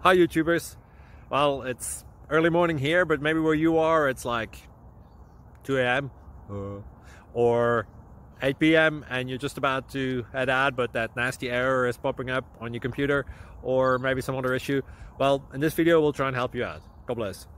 Hi YouTubers. Well, it's early morning here, but maybe where you are it's like 2 a.m. or 8 p.m. and you're just about to head out, but that nasty error is popping up on your computer, or maybe some other issue. Well, in this video we'll try and help you out. God bless.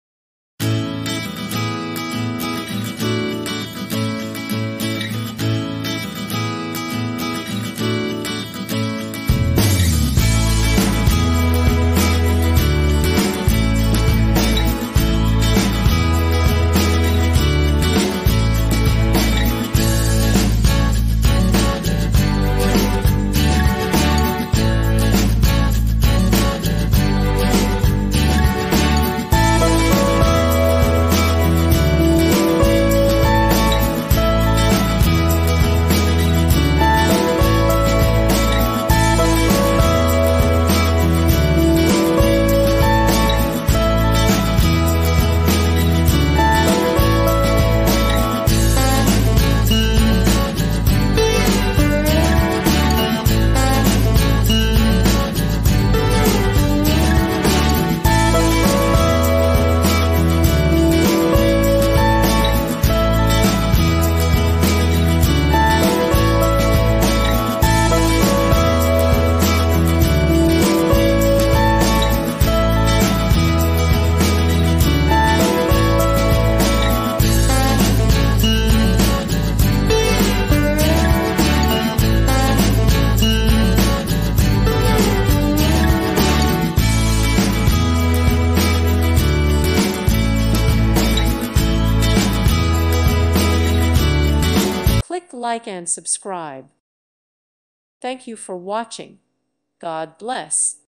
Click like and subscribe. Thank you for watching. God bless.